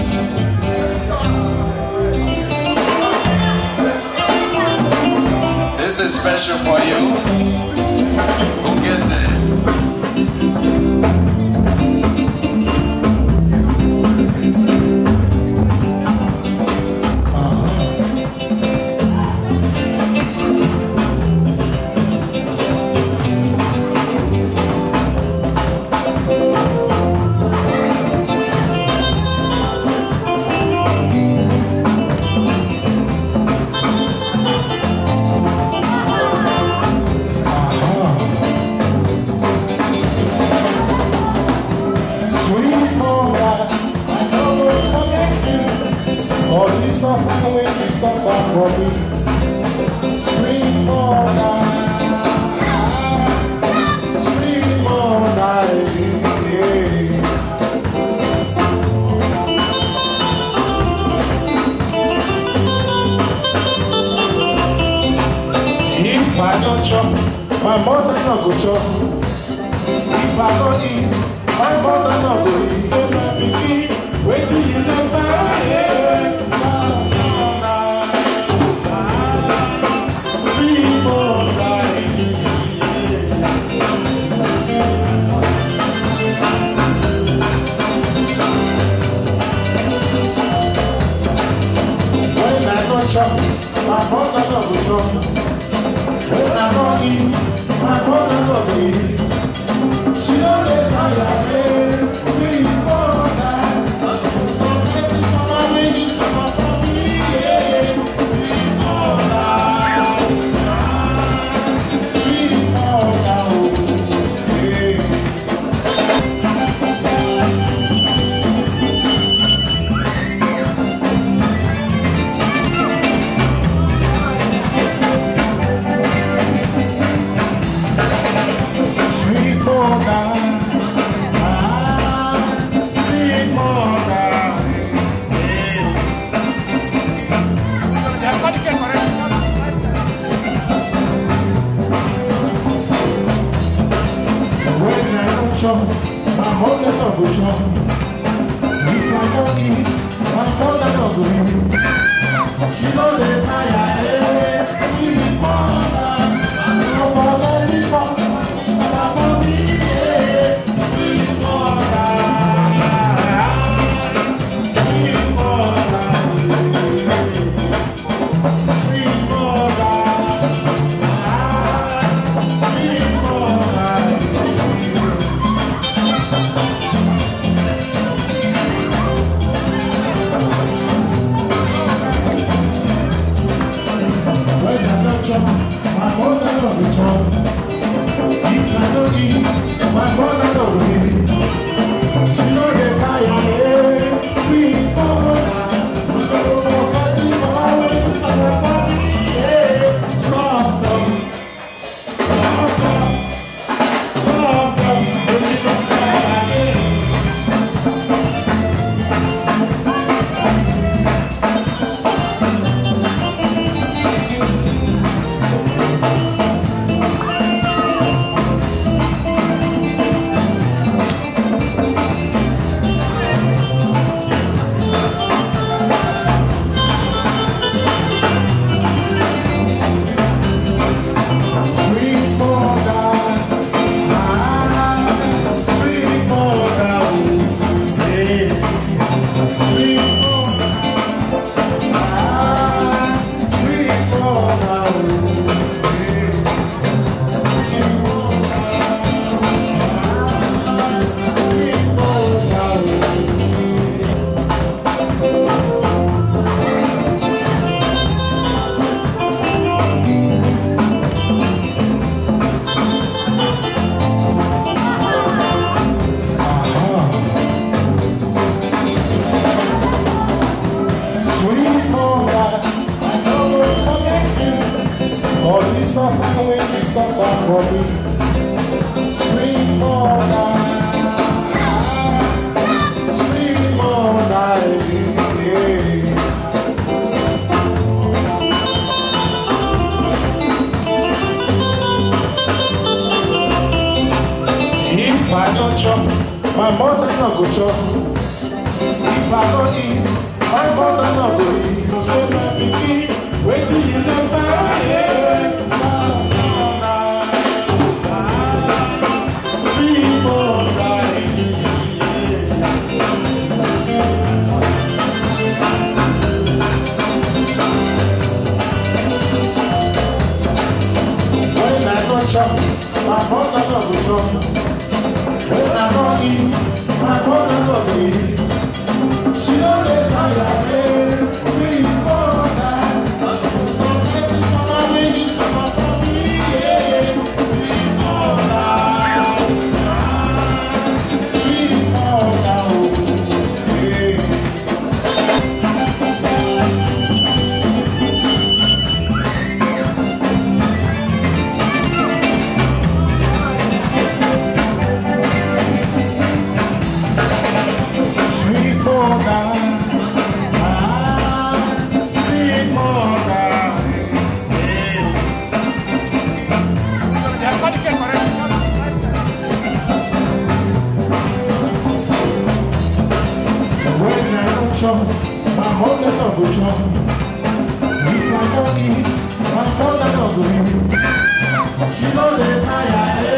This is special for you. Who gets it? Suffer when you suffer for me, sweet mother, sweet mother, yeah. If I don't chop, my mother no go chop. If I don't eat, my mother no go eat. Don't let me see, wait till you never, yeah. My mother no go chop. When I go eat, my mother no go eat. She no dey tire, me mother. My lady suffer for me, yeah. Me mother, me mother, yeah. My mother no go chop. If I don't eat, my mother no go eat. She no dey tire, sweet mother. No bother me for me, yeah. Sweet mother, sweet mother, sweet mother. My mother no go chop. If I don't eat, my mother no go eat. She no dey tire, sweet mother. No forget me for me, yeah. Stop them, stop them, stop them. When you don't stop again. Suffer when you suffer for me, sweet mother, yeah. If I don't chop, my mother no go chop. if I go eat, my mother no go eat. So say my pikin, wait till you dey buy. When I go chop, my mother no go chop. When I go eat, my mother no go eat. She no dey tire, me for that. My lady, some for me, yeah. Me for that, me for that, yeah. Sweet mother, sweet mother, when I don't chop, my mother no go chop. If I don't eat, my mother no go eat. She no dey tire.